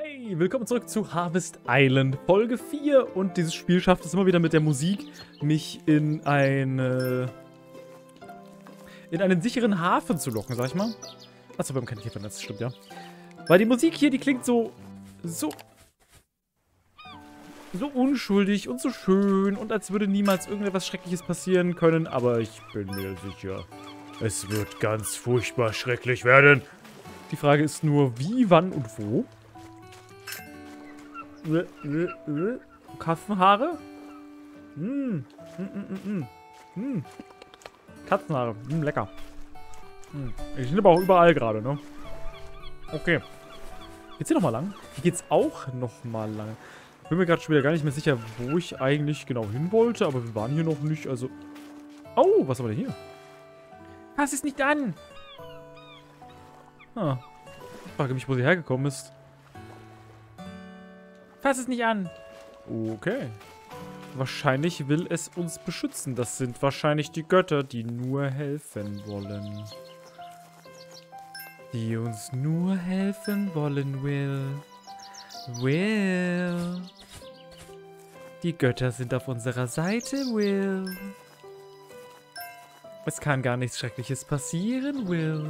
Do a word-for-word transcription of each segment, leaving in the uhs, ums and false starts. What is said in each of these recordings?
Hey, willkommen zurück zu Harvest Island Folge vier und dieses Spiel schafft es immer wieder mit der Musik, mich in eine in einen sicheren Hafen zu locken, sag ich mal. Achso, wir haben keine Käfernetz, stimmt ja. Weil die Musik hier, die klingt so so so unschuldig und so schön und als würde niemals irgendetwas Schreckliches passieren können, aber ich bin mir sicher, es wird ganz furchtbar schrecklich werden. Die Frage ist nur, wie, wann und wo? Katzenhaare? Hm. Mm, mm, mm, mm. Katzenhaare. Mm, lecker. Mm. Die sind aber auch überall gerade, ne? Okay. Geht's hier nochmal lang? Hier geht's auch nochmal lang. Ich bin mir gerade schon wieder gar nicht mehr sicher, wo ich eigentlich genau hin wollte, aber wir waren hier noch nicht, also... Oh, was haben wir denn hier? Fass es nicht an! Ah. Ich frage mich, wo sie hergekommen ist. Fass es nicht an. Okay. Wahrscheinlich will es uns beschützen. Das sind wahrscheinlich die Götter, die nur helfen wollen. Die uns nur helfen wollen, Will. Will. Die Götter sind auf unserer Seite, Will. Es kann gar nichts Schreckliches passieren, Will.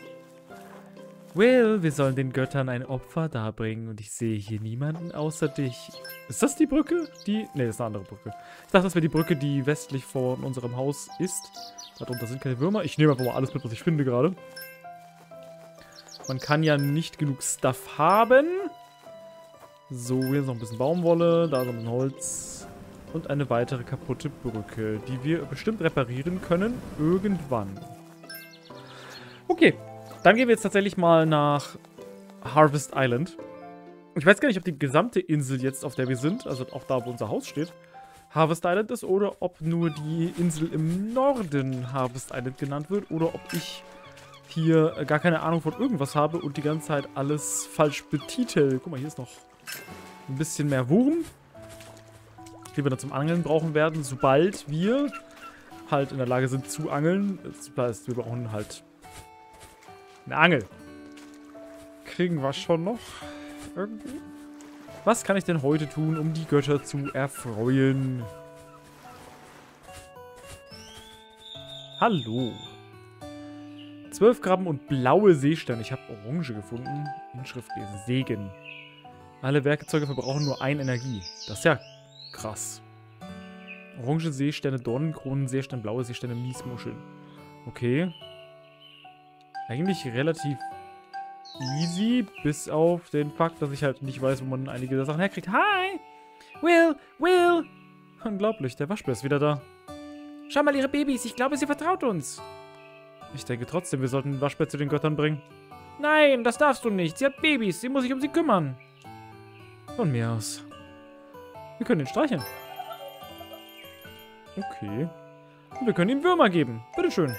Will, wir sollen den Göttern ein Opfer darbringen und ich sehe hier niemanden außer dich. Ist das die Brücke? Die? Ne, das ist eine andere Brücke. Ich dachte, das wäre die Brücke, die westlich von unserem Haus ist. Darunter sind keine Würmer. Ich nehme einfach mal alles mit, was ich finde gerade. Man kann ja nicht genug Stuff haben. So, hier ist noch ein bisschen Baumwolle, da ist noch ein Holz. Und eine weitere kaputte Brücke, die wir bestimmt reparieren können irgendwann. Okay. Dann gehen wir jetzt tatsächlich mal nach Harvest Island. Ich weiß gar nicht, ob die gesamte Insel jetzt, auf der wir sind, also auch da, wo unser Haus steht, Harvest Island ist oder ob nur die Insel im Norden Harvest Island genannt wird oder ob ich hier gar keine Ahnung von irgendwas habe und die ganze Zeit alles falsch betitel. Guck mal, hier ist noch ein bisschen mehr Wurm, die wir dann zum Angeln brauchen werden, sobald wir halt in der Lage sind zu angeln. Das heißt, wir brauchen halt eine Angel. Kriegen wir schon noch irgendwie? Was kann ich denn heute tun, um die Götter zu erfreuen? Hallo. Zwölf Krabben und blaue Seesterne. Ich habe Orange gefunden. Inschrift lesen. Segen. Alle Werkzeuge verbrauchen nur ein Energie. Das ist ja krass. Orange Seesterne, Dornenkronen, Seestern, blaue Seesterne, Miesmuscheln. Okay. Eigentlich relativ easy, bis auf den Fakt, dass ich halt nicht weiß, wo man einige Sachen herkriegt. Hi! Will! Will! Unglaublich, der Waschbär ist wieder da. Schau mal, ihre Babys. Ich glaube, sie vertraut uns. Ich denke trotzdem, wir sollten den Waschbär zu den Göttern bringen. Nein, das darfst du nicht. Sie hat Babys. Sie muss sich um sie kümmern. Von mir aus. Wir können ihn streicheln. Okay. Und wir können ihm Würmer geben. Bitteschön.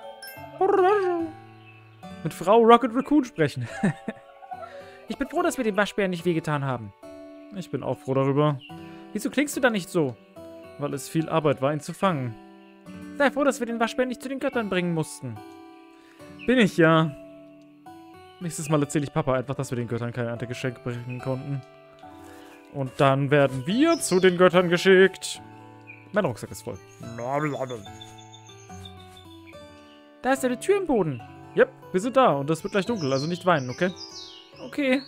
Mit Frau Rocket Raccoon sprechen. Ich bin froh, dass wir dem Waschbären nicht wehgetan haben. Ich bin auch froh darüber. Wieso klingst du da nicht so? Weil es viel Arbeit war, ihn zu fangen. Sei froh, dass wir den Waschbären nicht zu den Göttern bringen mussten. Bin ich ja. Nächstes Mal erzähle ich Papa einfach, dass wir den Göttern kein Erntegeschenk bringen konnten. Und dann werden wir zu den Göttern geschickt. Mein Rucksack ist voll. Da ist eine Tür im Boden. Yep, wir sind da und es wird gleich dunkel, also nicht weinen, okay? Okay.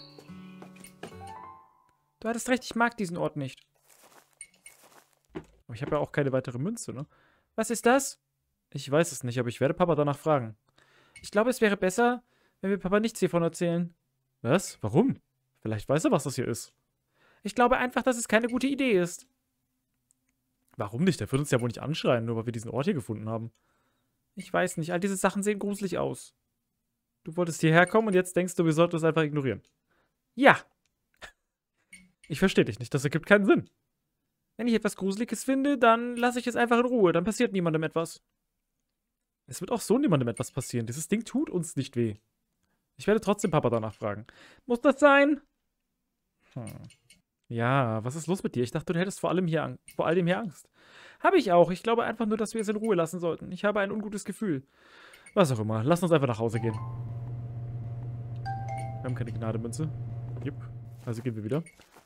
Du hattest recht, ich mag diesen Ort nicht. Aber ich habe ja auch keine weitere Münze, ne? Was ist das? Ich weiß es nicht, aber ich werde Papa danach fragen. Ich glaube, es wäre besser, wenn wir Papa nichts hiervon erzählen. Was? Warum? Vielleicht weiß er, was das hier ist. Ich glaube einfach, dass es keine gute Idee ist. Warum nicht? Der wird uns ja wohl nicht anschreien, nur weil wir diesen Ort hier gefunden haben. Ich weiß nicht, all diese Sachen sehen gruselig aus. Du wolltest hierher kommen und jetzt denkst du, wir sollten es einfach ignorieren. Ja. Ich verstehe dich nicht, das ergibt keinen Sinn. Wenn ich etwas Gruseliges finde, dann lasse ich es einfach in Ruhe, dann passiert niemandem etwas. Es wird auch so niemandem etwas passieren, dieses Ding tut uns nicht weh. Ich werde trotzdem Papa danach fragen. Muss das sein? Hm. Ja, was ist los mit dir? Ich dachte, du hättest vor allem hier, vor all dem hier Angst. Habe ich auch. Ich glaube einfach nur, dass wir es in Ruhe lassen sollten. Ich habe ein ungutes Gefühl. Was auch immer. Lass uns einfach nach Hause gehen. Wir haben keine Gnademünze. Jupp. Also gehen wir wieder.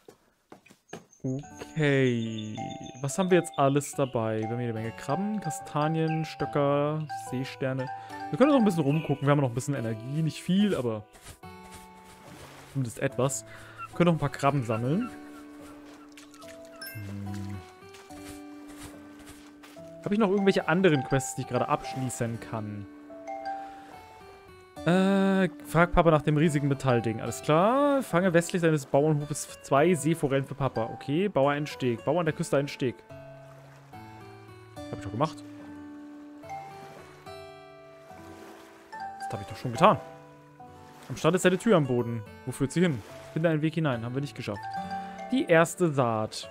Okay. Was haben wir jetzt alles dabei? Wir haben hier eine Menge Krabben, Kastanien, Stöcker, Seesterne. Wir können noch ein bisschen rumgucken. Wir haben noch ein bisschen Energie. Nicht viel, aber zumindest etwas. Wir können noch ein paar Krabben sammeln. Hm. Habe ich noch irgendwelche anderen Quests, die ich gerade abschließen kann? Äh, frag Papa nach dem riesigen Metallding. Alles klar. Fange westlich seines Bauernhofes zwei Seeforellen für Papa. Okay, baue einen Steg. Baue an der Küste einen Steg. Hab ich doch gemacht. Das habe ich doch schon getan. Am Strand ist eine Tür am Boden. Wo führt sie hin? Finde einen Weg hinein. Haben wir nicht geschafft. Die erste Saat.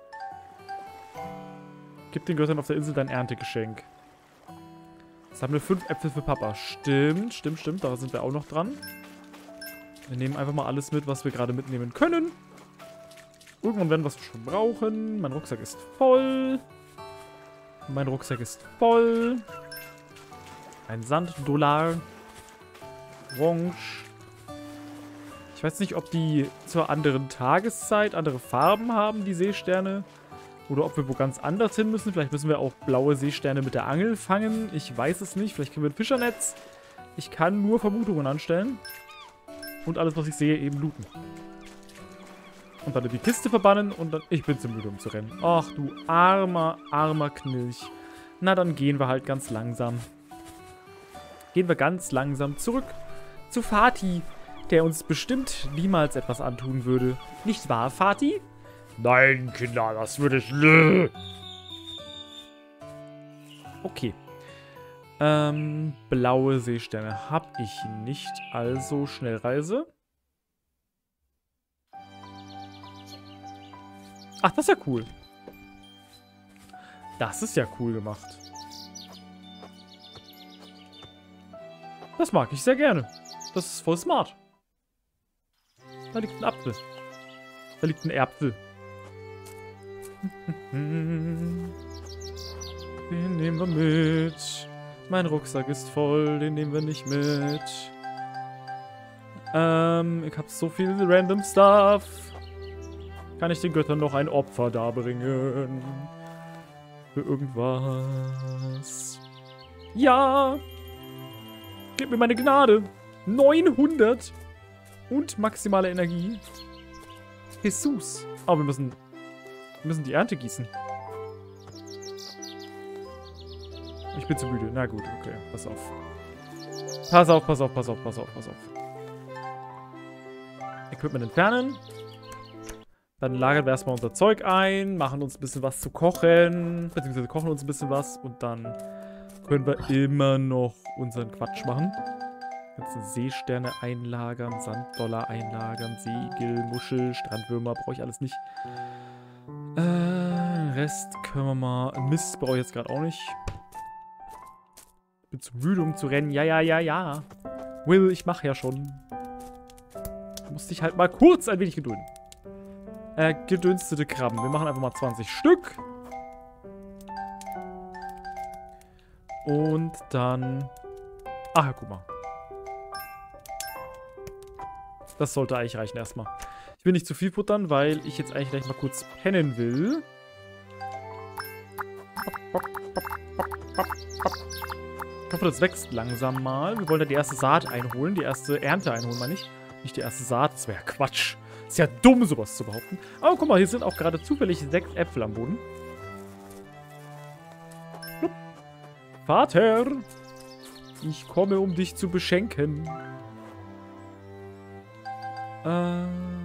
Gib den Göttern auf der Insel dein Erntegeschenk. Sammle fünf Äpfel für Papa. Stimmt, stimmt, stimmt. Da sind wir auch noch dran. Wir nehmen einfach mal alles mit, was wir gerade mitnehmen können. Irgendwann werden wir es schon brauchen. Mein Rucksack ist voll. Mein Rucksack ist voll. Ein Sanddollar. Orange. Ich weiß nicht, ob die zur anderen Tageszeit andere Farben haben, die Seesterne. Oder ob wir wo ganz anders hin müssen. Vielleicht müssen wir auch blaue Seesterne mit der Angel fangen. Ich weiß es nicht. Vielleicht kriegen wir ein Fischernetz. Ich kann nur Vermutungen anstellen. Und alles, was ich sehe, eben looten. Und dann in die Kiste verbannen und dann... Ich bin zu müde, um zu rennen. Ach du armer, armer Knilch. Na, dann gehen wir halt ganz langsam. Gehen wir ganz langsam zurück zu Fatih, der uns bestimmt niemals etwas antun würde. Nicht wahr, Fatih? Nein, Kinder, das würde ich... Okay. Ähm, blaue Seesterne habe ich nicht. Also Schnellreise. Ach, das ist ja cool. Das ist ja cool gemacht. Das mag ich sehr gerne. Das ist voll smart. Da liegt ein Apfel. Da liegt ein Äpfel. Den nehmen wir mit. Mein Rucksack ist voll, den nehmen wir nicht mit. Ähm, ich habe so viel random Stuff. Kann ich den Göttern noch ein Opfer darbringen? Für irgendwas. Ja! Gib mir meine Gnade. neunhundert. Und maximale Energie. Jesus. Aber oh, wir müssen... Wir müssen die Ernte gießen. Ich bin zu müde. Na gut, okay. Pass auf. Pass auf, pass auf, pass auf, pass auf, pass auf. Equipment entfernen. Dann lagern wir erstmal unser Zeug ein, machen uns ein bisschen was zu kochen, beziehungsweise kochen uns ein bisschen was und dann können wir immer noch unseren Quatsch machen. Ganzen Seesterne einlagern, Sanddollar einlagern, Segel, Muschel, Strandwürmer, brauche ich alles nicht. Äh, den Rest können wir mal... Mist brauche ich jetzt gerade auch nicht. Bin zu müde, um zu rennen. Ja, ja, ja, ja. Will, ich mache ja schon. Musste ich halt mal kurz ein wenig gedulden. Äh, gedünstete Krabben. Wir machen einfach mal zwanzig Stück. Und dann... Ach ja, guck mal. Das sollte eigentlich reichen erstmal. Ich will nicht zu viel futtern, weil ich jetzt eigentlich gleich mal kurz pennen will. Ich hoffe, das wächst langsam mal. Wir wollen da die erste Saat einholen. Die erste Ernte einholen, meine ich. Nicht die erste Saat. Das wäre ja Quatsch. Ist ja dumm, sowas zu behaupten. Aber guck mal, hier sind auch gerade zufällig sechs Äpfel am Boden. Plupp. Vater, ich komme, um dich zu beschenken. Äh...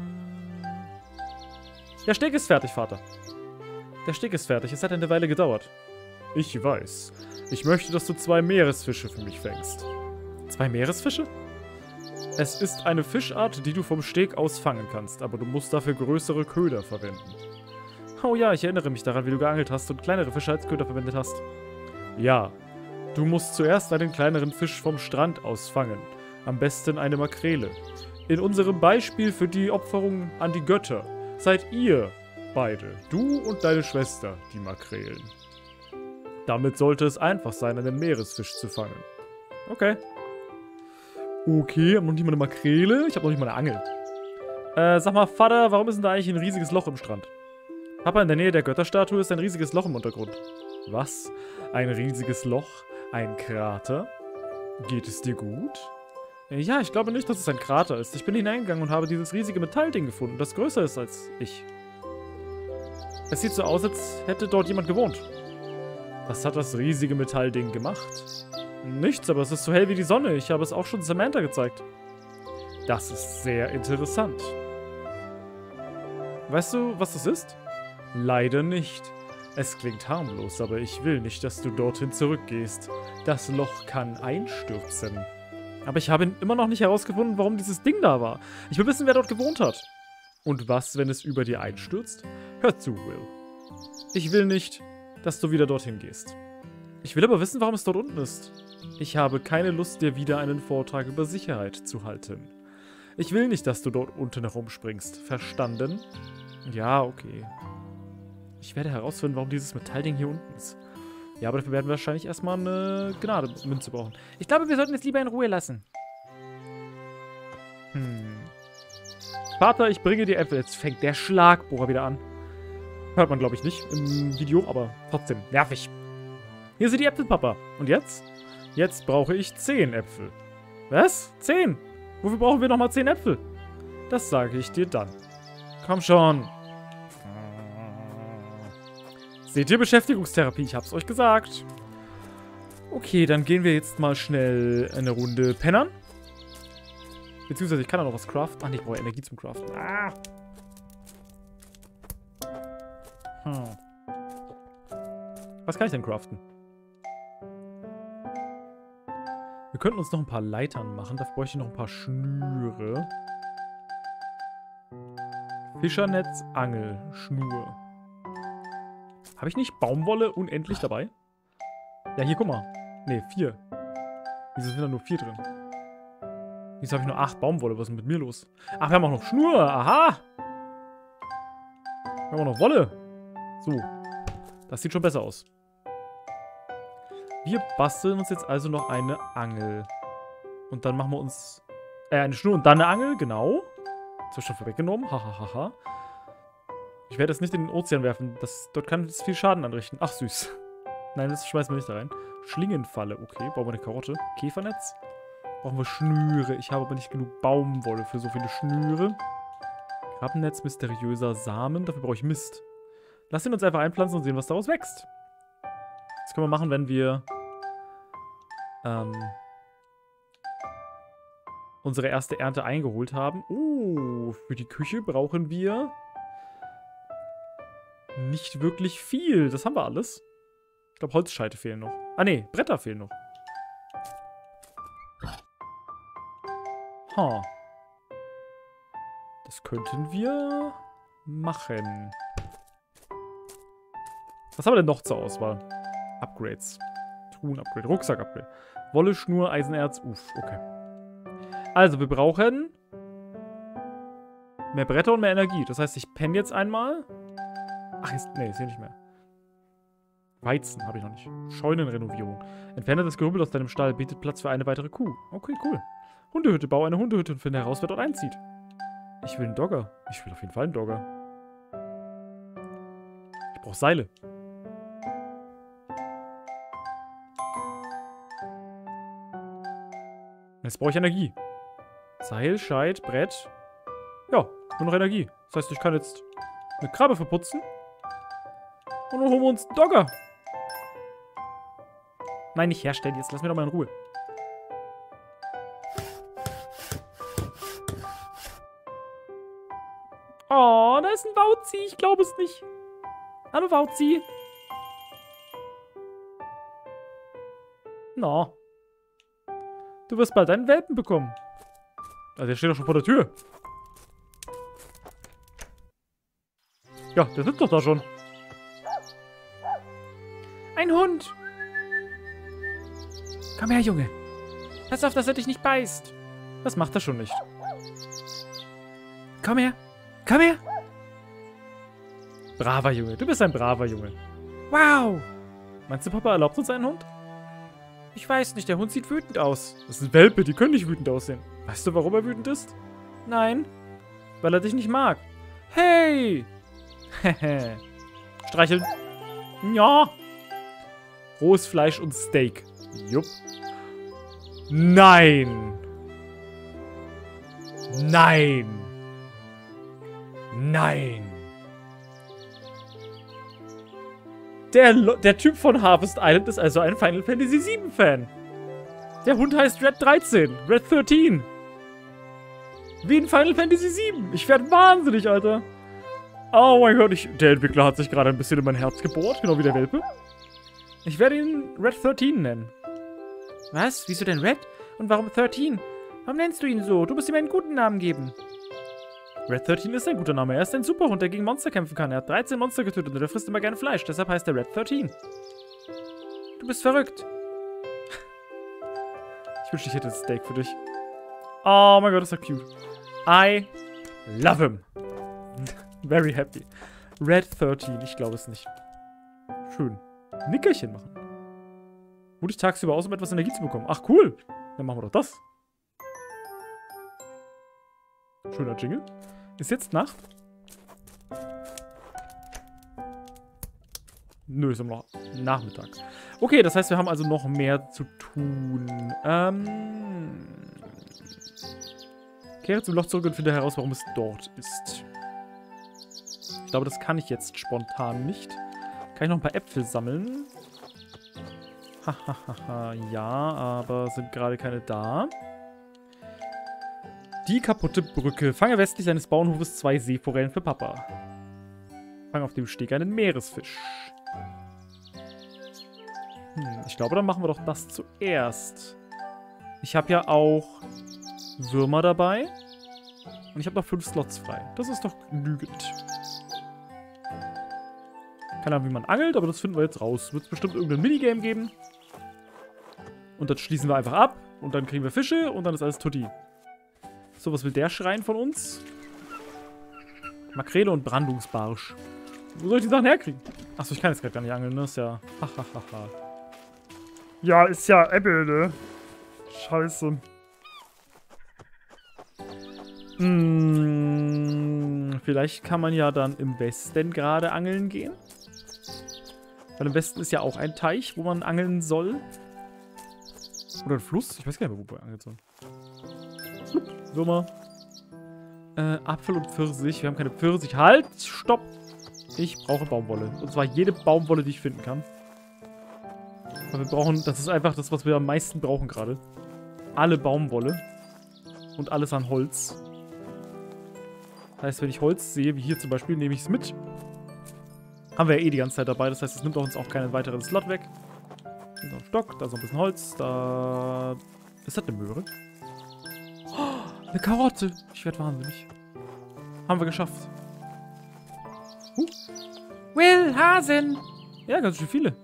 Der Steg ist fertig, Vater. Der Steg ist fertig. Es hat eine Weile gedauert. Ich weiß. Ich möchte, dass du zwei Meeresfische für mich fängst. Zwei Meeresfische? Es ist eine Fischart, die du vom Steg aus fangen kannst, aber du musst dafür größere Köder verwenden. Oh ja, ich erinnere mich daran, wie du geangelt hast und kleinere Fische als Köder verwendet hast. Ja, du musst zuerst einen kleineren Fisch vom Strand aus fangen. Am besten eine Makrele. In unserem Beispiel für die Opferung an die Götter seid ihr beide, du und deine Schwester, die Makrelen. Damit sollte es einfach sein, einen Meeresfisch zu fangen. Okay. Okay, ich habe noch nicht mal eine Makrele. Ich habe noch nicht mal eine Angel. Äh, sag mal, Vater, warum ist denn da eigentlich ein riesiges Loch im Strand? Papa, in der Nähe der Götterstatue ist ein riesiges Loch im Untergrund. Was? Ein riesiges Loch? Ein Krater? Geht es dir gut? Ja, ich glaube nicht, dass es ein Krater ist. Ich bin hineingegangen und habe dieses riesige Metallding gefunden, das größer ist als ich. Es sieht so aus, als hätte dort jemand gewohnt. Was hat das riesige Metallding gemacht? Nichts, aber es ist so hell wie die Sonne. Ich habe es auch schon Samantha gezeigt. Das ist sehr interessant. Weißt du, was das ist? Leider nicht. Es klingt harmlos, aber ich will nicht, dass du dorthin zurückgehst. Das Loch kann einstürzen. Aber ich habe immer noch nicht herausgefunden, warum dieses Ding da war. Ich will wissen, wer dort gewohnt hat. Und was, wenn es über dir einstürzt? Hör zu, Will. Ich will nicht, dass du wieder dorthin gehst. Ich will aber wissen, warum es dort unten ist. Ich habe keine Lust, dir wieder einen Vortrag über Sicherheit zu halten. Ich will nicht, dass du dort unten herumspringst. Verstanden? Ja, okay. Ich werde herausfinden, warum dieses Metallding hier unten ist. Ja, aber dafür werden wir wahrscheinlich erstmal eine Gnade-Münze brauchen. Ich glaube, wir sollten es lieber in Ruhe lassen. Hm. Vater, ich bringe dir Äpfel. Jetzt fängt der Schlagbohrer wieder an. Hört man, glaube ich, nicht im Video, aber trotzdem nervig. Hier sind die Äpfel, Papa. Und jetzt? Jetzt brauche ich zehn Äpfel. Was? Zehn? Wofür brauchen wir nochmal zehn Äpfel? Das sage ich dir dann. Komm schon. Seht ihr, Beschäftigungstherapie? Ich hab's euch gesagt. Okay, dann gehen wir jetzt mal schnell eine Runde pennern. Beziehungsweise ich kann da noch was craften. Ach nee, ich brauche Energie zum Craften. Ah. Hm. Was kann ich denn craften? Wir könnten uns noch ein paar Leitern machen. Dafür bräuchte ich noch ein paar Schnüre. Fischernetz, Angel, Schnur. Habe ich nicht Baumwolle unendlich dabei? Ja, hier, guck mal. Ne, vier. Wieso sind da nur vier drin? Wieso habe ich nur acht Baumwolle? Was ist denn mit mir los? Ach, wir haben auch noch Schnur. Aha. Wir haben auch noch Wolle. So. Das sieht schon besser aus. Wir basteln uns jetzt also noch eine Angel. Und dann machen wir uns... Äh, eine Schnur und dann eine Angel, genau. Das habe ich schon vorweggenommen. Hahaha. Ha, ha. Ich werde es nicht in den Ozean werfen. Das, dort kann es viel Schaden anrichten. Ach, süß. Nein, das schmeißen wir nicht da rein. Schlingenfalle. Okay, brauchen wir eine Karotte. Käfernetz. Brauchen wir Schnüre. Ich habe aber nicht genug Baumwolle für so viele Schnüre. Krabbennetz, mysteriöser Samen. Dafür brauche ich Mist. Lass ihn uns einfach einpflanzen und sehen, was daraus wächst. Das können wir machen, wenn wir ähm, unsere erste Ernte eingeholt haben. Oh, für die Küche brauchen wir nicht wirklich viel. Das haben wir alles. Ich glaube, Holzscheite fehlen noch. Ah, nee, Bretter fehlen noch. Ha. Das könnten wir machen. Was haben wir denn noch zur Auswahl? Upgrades. Truhen-Upgrade. Rucksack-Upgrade. Wolle, Schnur, Eisenerz. Uff, okay. Also, wir brauchen mehr Bretter und mehr Energie. Das heißt, ich penne jetzt einmal. Ach, ist, nee, ist hier nicht mehr. Weizen habe ich noch nicht. Scheunenrenovierung. Entferne das Gerümpel aus deinem Stall. Bietet Platz für eine weitere Kuh. Okay, cool. Hundehütte. Baue eine Hundehütte und finde heraus, wer dort einzieht. Ich will einen Dogger. Ich will auf jeden Fall einen Dogger. Ich brauche Seile. Jetzt brauche ich Energie. Seil, Scheit, Brett. Ja, nur noch Energie. Das heißt, ich kann jetzt eine Krabbe verputzen. Und dann holen wir uns einen Dogger. Nein, nicht herstellen. Jetzt lass mir doch mal in Ruhe. Oh, da ist ein Wauzi. Ich glaube es nicht. Hallo, Wauzi. No. Du wirst bald einen Welpen bekommen. Also, der steht doch schon vor der Tür. Ja, der sitzt doch da schon. Ein Hund. Komm her, Junge. Pass auf, dass er dich nicht beißt. Das macht er schon nicht. Komm her. Komm her. Braver Junge. Du bist ein braver Junge. Wow. Meinst du, Papa erlaubt uns einen Hund? Ich weiß nicht, der Hund sieht wütend aus. Das sind Welpe, die können nicht wütend aussehen. Weißt du, warum er wütend ist? Nein. weil er dich nicht mag. Hey! Hehe. Streicheln. Ja. Rohes Fleisch und Steak. Jupp. Nein. Nein. Nein. Der, der Typ von Harvest Island ist also ein Final Fantasy sieben Fan. Der Hund heißt Red dreizehn. Red dreizehn. Wie in Final Fantasy sieben. Ich werde wahnsinnig, Alter. Oh mein Gott, ich, der Entwickler hat sich gerade ein bisschen in mein Herz gebohrt, genau wie der Welpe. Ich werde ihn Red dreizehn nennen. Was? Wieso denn Red? Und warum dreizehn? Warum nennst du ihn so? Du musst ihm einen guten Namen geben. Red dreizehn ist ein guter Name. Er ist ein Superhund, der gegen Monster kämpfen kann. Er hat dreizehn Monster getötet und er frisst immer gerne Fleisch. Deshalb heißt er Red dreizehn. Du bist verrückt. Ich wünschte, ich hätte ein Steak für dich. Oh mein Gott, ist das cute. I love him. Very happy. Red dreizehn, ich glaube es nicht. Schön. Nickerchen machen. Ruh dich tagsüber aus, um etwas Energie zu bekommen. Ach, cool. Dann machen wir doch das. Schöner Jingle. Ist jetzt Nacht? Nö, ist immer noch Nachmittag. Okay, das heißt, wir haben also noch mehr zu tun. Ähm... Kehre zum Loch zurück und finde heraus, warum es dort ist. Ich glaube, das kann ich jetzt spontan nicht. Kann ich noch ein paar Äpfel sammeln? Hahaha, ja, aber sind gerade keine da. Die kaputte Brücke. Fange westlich eines Bauernhofes zwei Seeforellen für Papa. Fange auf dem Steg einen Meeresfisch. Hm, ich glaube, dann machen wir doch das zuerst. Ich habe ja auch Würmer dabei. Und ich habe noch fünf Slots frei. Das ist doch genügend. Keine Ahnung, wie man angelt, aber das finden wir jetzt raus. Wird es bestimmt irgendein Minigame geben. Und dann schließen wir einfach ab. Und dann kriegen wir Fische und dann ist alles tutti. So, was will der schreien von uns? Makrele und Brandungsbarsch. Wo soll ich die Sachen herkriegen? Achso, ich kann jetzt gerade gar nicht angeln, ne? Ist ja... Hahaha. Ja, ist ja Apple, ne? Scheiße. Hm, vielleicht kann man ja dann im Westen gerade angeln gehen. Weil im Westen ist ja auch ein Teich, wo man angeln soll. Oder ein Fluss? Ich weiß gar nicht mehr, wo man angeln soll. Würmer. Äh, Apfel und Pfirsich. Wir haben keine Pfirsich. Halt! Stopp! Ich brauche Baumwolle. Und zwar jede Baumwolle, die ich finden kann. Weil wir brauchen... Das ist einfach das, was wir am meisten brauchen gerade. Alle Baumwolle. Und alles an Holz. Das heißt, wenn ich Holz sehe, wie hier zum Beispiel, nehme ich es mit. Haben wir ja eh die ganze Zeit dabei. Das heißt, es nimmt uns auch keinen weiteren Slot weg. Hier ist noch ein Stock. Da ist noch ein bisschen Holz. Da... Ist das eine Möhre? Oh, eine Karotte. Ich werde wahnsinnig. Haben wir geschafft. Uh. Will, Hasen. Ja, ganz schön viele.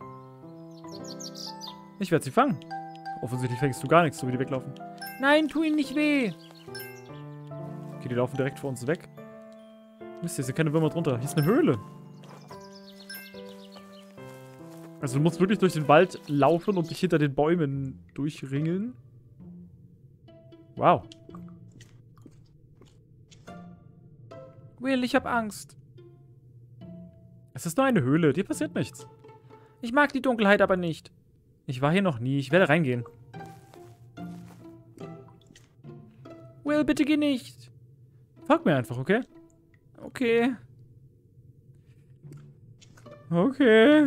Ich werde sie fangen. Offensichtlich fängst du gar nichts, so wie die weglaufen. Nein, tu ihnen nicht weh. Okay, die laufen direkt vor uns weg. Mist, hier sind keine Würmer drunter. Hier ist eine Höhle. Also du musst wirklich durch den Wald laufen und dich hinter den Bäumen durchringeln. Wow. Will, ich hab Angst. Es ist nur eine Höhle, dir passiert nichts. Ich mag die Dunkelheit aber nicht. Ich war hier noch nie, ich werde reingehen. Will, bitte geh nicht. Folg mir einfach, okay? Okay. Okay.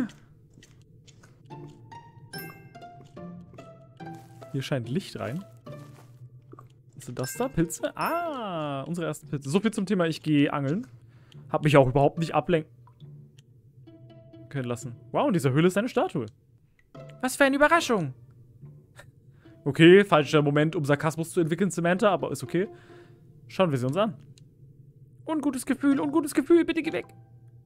Hier scheint Licht rein. Was sind das da? Pilze? Ah, unsere ersten Pilze. So viel zum Thema, ich gehe angeln. Hab mich auch überhaupt nicht ablenken können lassen. Wow, in dieser Höhle ist eine Statue. Was für eine Überraschung. Okay, falscher Moment, um Sarkasmus zu entwickeln, Samantha, aber ist okay. Schauen wir sie uns an. Ungutes Gefühl, ungutes Gefühl, bitte geh weg.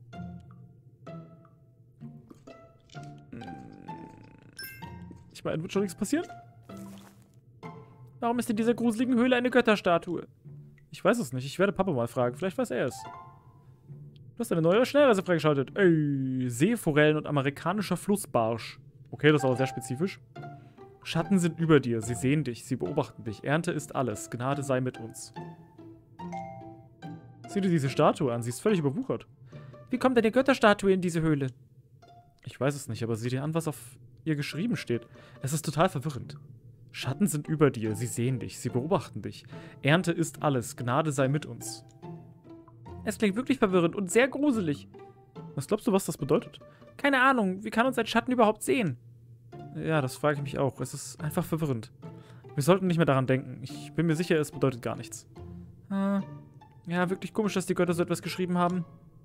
Ich meine, wird schon nichts passieren? Warum ist in dieser gruseligen Höhle eine Götterstatue? Ich weiß es nicht, ich werde Papa mal fragen, vielleicht weiß er es. Du hast eine neue Schnellreise freigeschaltet. Ey, Seeforellen und amerikanischer Flussbarsch. Okay, das ist aber sehr spezifisch. Schatten sind über dir, sie sehen dich, sie beobachten dich. Ernte ist alles, Gnade sei mit uns. Sieh dir diese Statue an, sie ist völlig überwuchert. Wie kommt denn die Götterstatue in diese Höhle? Ich weiß es nicht, aber sieh dir an, was auf ihr geschrieben steht. Es ist total verwirrend. Schatten sind über dir, sie sehen dich, sie beobachten dich. Ernte ist alles, Gnade sei mit uns. Es klingt wirklich verwirrend und sehr gruselig. Was glaubst du, was das bedeutet? Keine Ahnung, wie kann uns ein Schatten überhaupt sehen? Ja, das frage ich mich auch. Es ist einfach verwirrend. Wir sollten nicht mehr daran denken. Ich bin mir sicher, es bedeutet gar nichts. Äh, ja, wirklich komisch, dass die Götter so etwas geschrieben haben.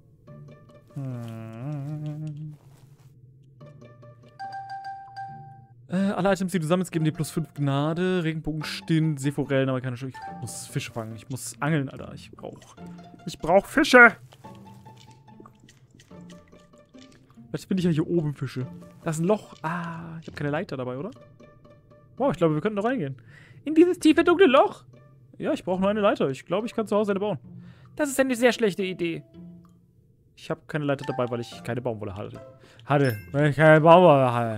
Hm. Äh, alle Items, die du sammelst, geben dir plus fünf Gnade. Regenbogen, Stint, Seeforellen, aber keine Schuld. Ich muss Fische fangen. Ich muss angeln, Alter. Ich brauch... Ich brauch Fische! Vielleicht finde ich ja hier oben Fische. Da ist ein Loch. Ah, ich habe keine Leiter dabei, oder? Wow, ich glaube, wir könnten da reingehen. In dieses tiefe, dunkle Loch? Ja, ich brauche nur eine Leiter. Ich glaube, ich kann zu Hause eine bauen. Das ist eine sehr schlechte Idee. Ich habe keine Leiter dabei, weil ich keine Baumwolle hatte. Hatte, weil ich keine Baumwolle hatte.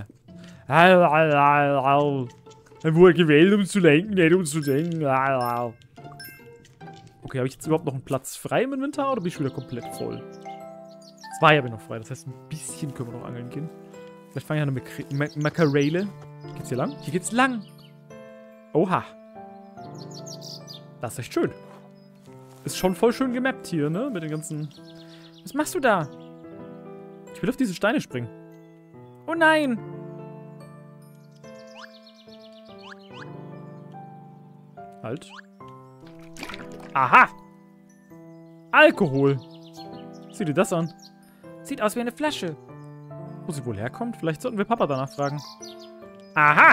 Dann wurde gewählt, um zu lenken, nicht um zu denken. Okay, habe ich jetzt überhaupt noch einen Platz frei im Inventar oder bin ich wieder komplett voll? Zwei habe ich noch frei, das heißt, ein bisschen können wir noch angeln gehen. Vielleicht fange ich an eine Mak Makarele. Geht's hier lang? Hier geht's lang. Oha. Das ist echt schön. Ist schon voll schön gemappt hier, ne? Mit den ganzen... Was machst du da? Ich will auf diese Steine springen. Oh nein! Halt. Aha! Alkohol! Sieh dir das an. Sieht aus wie eine Flasche. Wo sie wohl herkommt? Vielleicht sollten wir Papa danach fragen. Aha!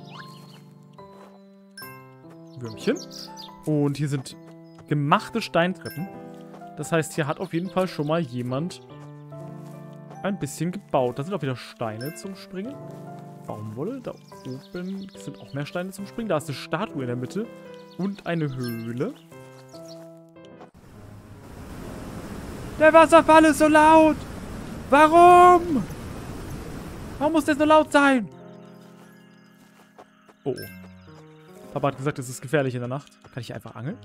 Würmchen. Und hier sind gemachte Steintreppen. Das heißt, hier hat auf jeden Fall schon mal jemand ein bisschen gebaut. Da sind auch wieder Steine zum Springen. Baumwolle. Da oben sind auch mehr Steine zum Springen. Da ist eine Statue in der Mitte. Und eine Höhle. Der Wasserfall ist so laut! Warum? Warum muss der so laut sein? Oh, oh. Papa hat gesagt, es ist gefährlich in der Nacht. Kann ich hier einfach angeln?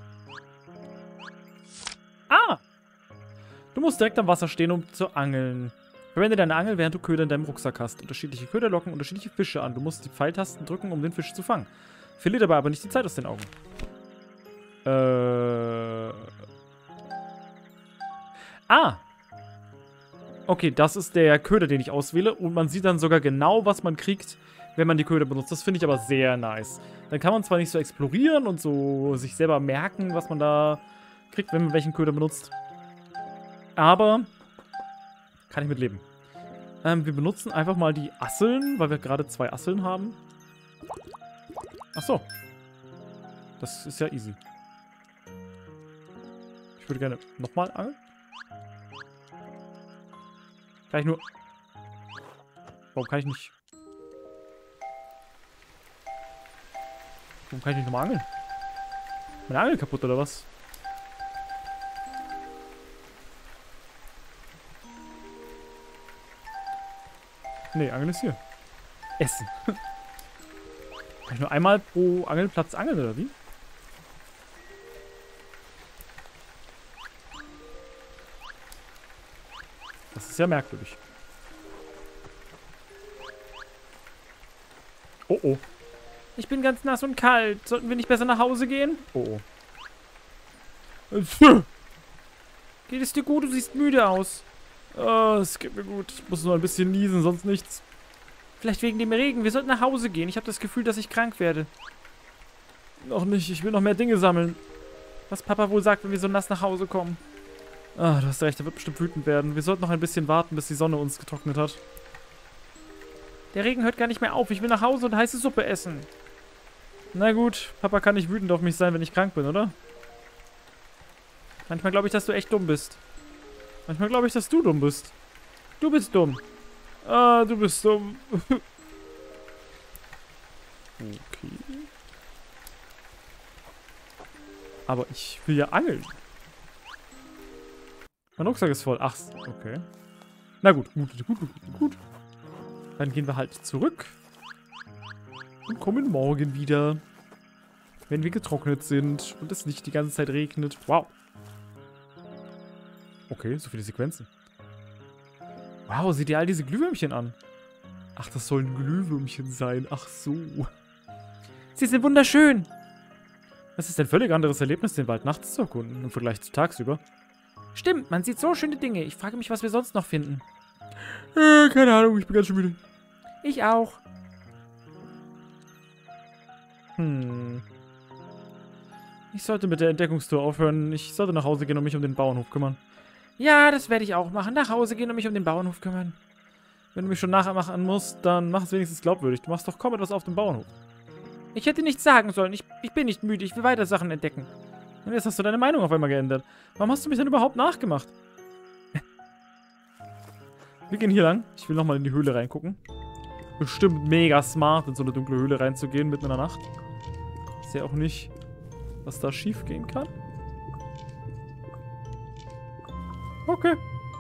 Ah! Du musst direkt am Wasser stehen, um zu angeln. Verwende deine Angel, während du Köder in deinem Rucksack hast. Unterschiedliche Köder locken unterschiedliche Fische an. Du musst die Pfeiltasten drücken, um den Fisch zu fangen. Verlier dabei aber nicht die Zeit aus den Augen. Äh... Ah! Okay, das ist der Köder, den ich auswähle. Und man sieht dann sogar genau, was man kriegt, wenn man die Köder benutzt. Das finde ich aber sehr nice. Dann kann man zwar nicht so explorieren und so sich selber merken, was man da kriegt, wenn man welchen Köder benutzt. Aber kann ich mit leben. Ähm, wir benutzen einfach mal die Asseln, weil wir gerade zwei Asseln haben. Ach so. Das ist ja easy. Ich würde gerne nochmal angeln. Kann ich nur... Warum kann ich nicht... Warum kann ich nicht nochmal angeln? Meine Angel kaputt, oder was? Nee, Angeln ist hier. Essen. Kann ich nur einmal pro Angelplatz angeln, oder wie? Das ist ja merkwürdig. Oh oh. Ich bin ganz nass und kalt. Sollten wir nicht besser nach Hause gehen? Oh oh. Geht es dir gut? Du siehst müde aus. Oh, es geht mir gut. Ich muss nur ein bisschen niesen, sonst nichts. Vielleicht wegen dem Regen. Wir sollten nach Hause gehen. Ich habe das Gefühl, dass ich krank werde. Noch nicht. Ich will noch mehr Dinge sammeln. Was Papa wohl sagt, wenn wir so nass nach Hause kommen. Ah, du hast recht. Er wird bestimmt wütend werden. Wir sollten noch ein bisschen warten, bis die Sonne uns getrocknet hat. Der Regen hört gar nicht mehr auf. Ich will nach Hause und heiße Suppe essen. Na gut. Papa kann nicht wütend auf mich sein, wenn ich krank bin, oder? Manchmal glaube ich, dass du echt dumm bist. Manchmal glaube ich, dass du dumm bist. Du bist dumm. Ah, du bist dumm. Okay. Aber ich will ja angeln. Mein Rucksack ist voll. Ach, okay. Na gut, gut, gut, gut, gut. Dann gehen wir halt zurück. Und kommen morgen wieder. Wenn wir getrocknet sind und es nicht die ganze Zeit regnet. Wow. Okay, so viele Sequenzen. Wow, sieh dir all diese Glühwürmchen an. Ach, das sollen Glühwürmchen sein. Ach so. Sie sind wunderschön. Es ist ein völlig anderes Erlebnis, den Wald nachts zu erkunden, im Vergleich zu tagsüber. Stimmt, man sieht so schöne Dinge. Ich frage mich, was wir sonst noch finden. Äh, keine Ahnung, ich bin ganz schön müde. Ich auch. Hm. Ich sollte mit der Entdeckungstour aufhören. Ich sollte nach Hause gehen und mich um den Bauernhof kümmern. Ja, das werde ich auch machen. Nach Hause gehen und mich um den Bauernhof kümmern. Wenn du mich schon nachmachen musst, dann mach es wenigstens glaubwürdig. Du machst doch kaum etwas auf dem Bauernhof. Ich hätte nichts sagen sollen. Ich, ich bin nicht müde. Ich will weiter Sachen entdecken. Und jetzt hast du deine Meinung auf einmal geändert. Warum hast du mich denn überhaupt nachgemacht? Wir gehen hier lang. Ich will nochmal in die Höhle reingucken. Bestimmt mega smart, in so eine dunkle Höhle reinzugehen mitten in der Nacht. Ich sehe auch nicht, was da schief gehen kann. Okay.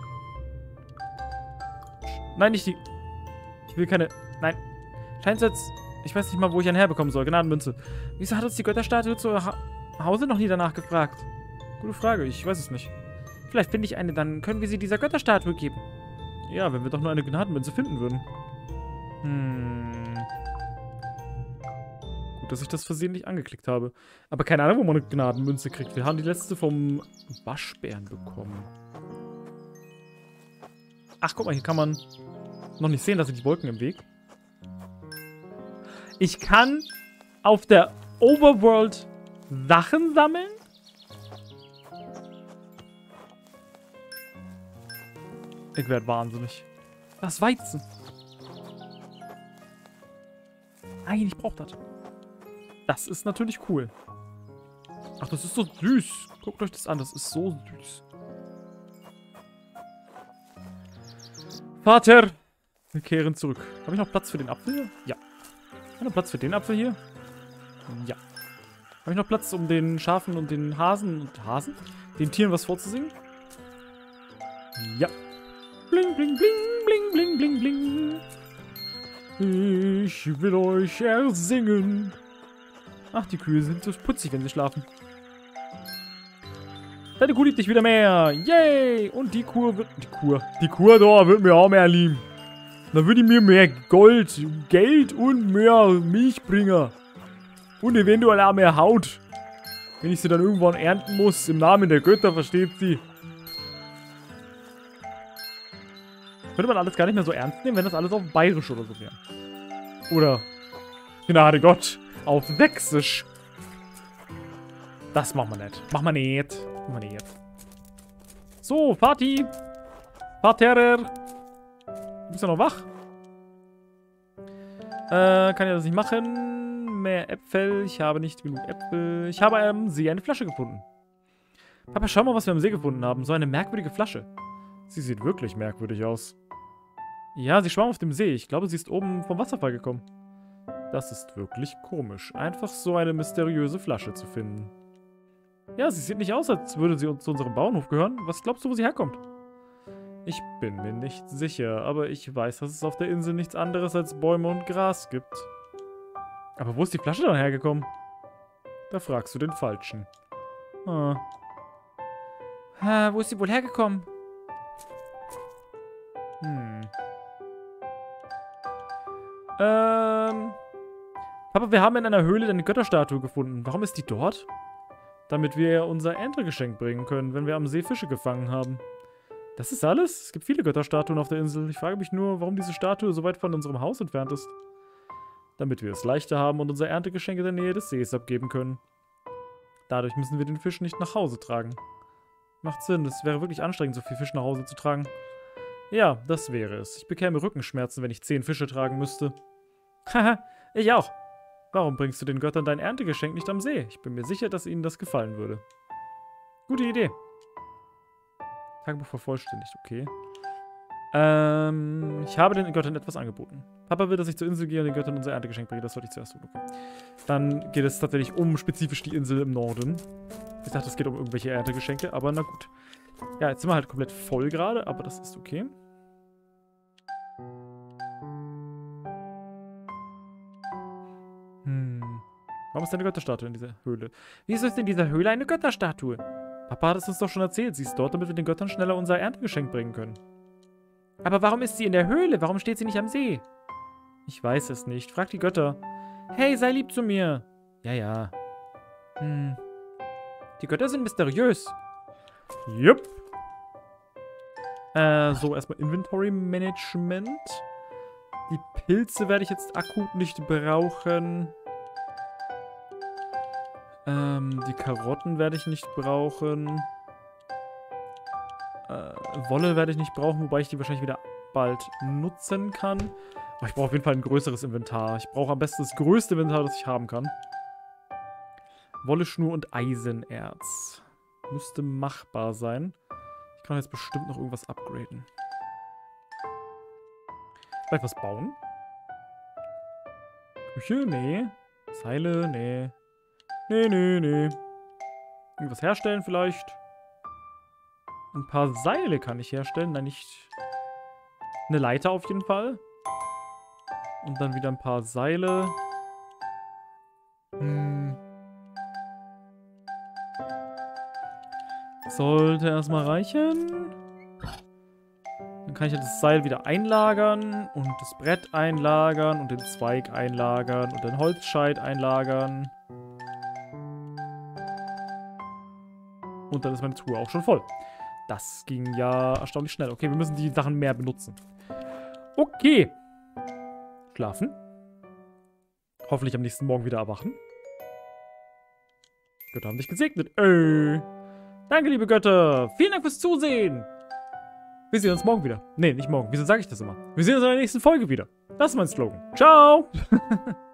Nein, nicht die... Ich will keine... Nein. Scheint jetzt... Ich weiß nicht mal, wo ich einen herbekommen soll. Gnadenmünze. Wieso hat uns die Götterstatue zu ha Hause noch nie danach gefragt? Gute Frage. Ich weiß es nicht. Vielleicht finde ich eine, dann können wir sie dieser Götterstatue geben. Ja, wenn wir doch nur eine Gnadenmünze finden würden. Hm. Gut, dass ich das versehentlich angeklickt habe. Aber keine Ahnung, wo man eine Gnadenmünze kriegt. Wir haben die letzte vom Waschbären bekommen. Ach, guck mal, hier kann man noch nicht sehen, dass sind die Wolken im Weg. Ich kann auf der Overworld Sachen sammeln? Ich werde wahnsinnig. Das Weizen. Nein, ich brauche das. Das ist natürlich cool. Ach, das ist so süß. Guckt euch das an, das ist so süß. Vater! Wir kehren zurück. Habe ich noch Platz für den Apfel hier? Ja. Habe ich noch Platz für den Apfel hier? Ja. Habe ich noch Platz, um den Schafen und den Hasen und Hasen? Den Tieren was vorzusingen? Ja. Bling, bling, bling, bling, bling, bling, bling. Ich will euch ersingen. Ach, die Kühe sind so putzig, wenn sie schlafen. Deine Kuh liebt dich wieder mehr. Yay! Und die Kuh wird... Die Kuh. Die Kuh da wird mir auch mehr lieben. Dann würde ich mir mehr Gold, Geld und mehr Milch bringen. Und eventuell auch mehr Haut. Wenn ich sie dann irgendwann ernten muss. Im Namen der Götter, versteht sie. Könnte man alles gar nicht mehr so ernst nehmen, wenn das alles auf Bayerisch oder so wäre. Oder, Gnade Gott, auf Sächsisch. Das machen wir nicht. Machen wir nicht. Machen wir nicht. So, Party. Parterre. Du bist ja noch wach. Äh, kann ich das nicht machen? Mehr Äpfel. Ich habe nicht genug Äpfel. Ich habe am See eine Flasche gefunden. Papa, schau mal, was wir am See gefunden haben. So eine merkwürdige Flasche. Sie sieht wirklich merkwürdig aus. Ja, sie schwamm auf dem See. Ich glaube, sie ist oben vom Wasserfall gekommen. Das ist wirklich komisch. Einfach so eine mysteriöse Flasche zu finden. Ja, sie sieht nicht aus, als würde sie uns zu unserem Bauernhof gehören. Was glaubst du, wo sie herkommt? Ich bin mir nicht sicher, aber ich weiß, dass es auf der Insel nichts anderes als Bäume und Gras gibt. Aber wo ist die Flasche dann hergekommen? Da fragst du den Falschen. Ah. Ah, wo ist sie wohl hergekommen? Hm. Ähm. Papa, wir haben in einer Höhle eine Götterstatue gefunden. Warum ist die dort? Damit wir unser Erntegeschenk bringen können, wenn wir am See Fische gefangen haben. Das ist alles? Es gibt viele Götterstatuen auf der Insel. Ich frage mich nur, warum diese Statue so weit von unserem Haus entfernt ist. Damit wir es leichter haben und unser Erntegeschenk in der Nähe des Sees abgeben können. Dadurch müssen wir den Fisch nicht nach Hause tragen. Macht Sinn, es wäre wirklich anstrengend, so viel Fisch nach Hause zu tragen. Ja, das wäre es. Ich bekäme Rückenschmerzen, wenn ich zehn Fische tragen müsste. Haha, ich auch. Warum bringst du den Göttern dein Erntegeschenk nicht am See? Ich bin mir sicher, dass ihnen das gefallen würde. Gute Idee. Tagebuch vervollständigt, okay. Ähm, ich habe den Göttern etwas angeboten. Papa will, dass ich zur Insel gehe und den Göttern unser Erntegeschenk bringe. Das sollte ich zuerst tun. Okay. Dann geht es tatsächlich um spezifisch die Insel im Norden. Ich dachte, es geht um irgendwelche Erntegeschenke, aber na gut. Ja, jetzt sind wir halt komplett voll gerade, aber das ist okay. Hm. Warum ist da eine Götterstatue in dieser Höhle? Wieso ist in dieser Höhle eine Götterstatue? Papa hat es uns doch schon erzählt. Sie ist dort, damit wir den Göttern schneller unser Erntegeschenk bringen können. Aber warum ist sie in der Höhle? Warum steht sie nicht am See? Ich weiß es nicht. Frag die Götter. Hey, sei lieb zu mir. Ja, ja. Hm. Die Götter sind mysteriös. Jupp. Äh, so, erstmal Inventory Management. Die Pilze werde ich jetzt akut nicht brauchen. Ähm, die Karotten werde ich nicht brauchen. Äh, Wolle werde ich nicht brauchen, wobei ich die wahrscheinlich wieder bald nutzen kann. Aber ich brauche auf jeden Fall ein größeres Inventar. Ich brauche am besten das größte Inventar, das ich haben kann. Wolle, Schnur und Eisenerz. Müsste machbar sein. Ich kann jetzt bestimmt noch irgendwas upgraden. Vielleicht was bauen? Küche? Nee. Seile? Nee. Nee, nee, nee. Irgendwas herstellen vielleicht? Ein paar Seile kann ich herstellen. Nein, nicht... Eine Leiter auf jeden Fall. Und dann wieder ein paar Seile. Hm. Sollte erstmal reichen. Dann kann ich ja das Seil wieder einlagern und das Brett einlagern und den Zweig einlagern und den Holzscheit einlagern. Und dann ist meine Truhe auch schon voll. Das ging ja erstaunlich schnell. Okay, wir müssen die Sachen mehr benutzen. Okay. Schlafen. Hoffentlich am nächsten Morgen wieder erwachen. Götter haben dich gesegnet. Äh. Danke, liebe Götter. Vielen Dank fürs Zusehen. Wir sehen uns morgen wieder. Nee, nicht morgen. Wieso sage ich das immer? Wir sehen uns in der nächsten Folge wieder. Das ist mein Slogan. Ciao.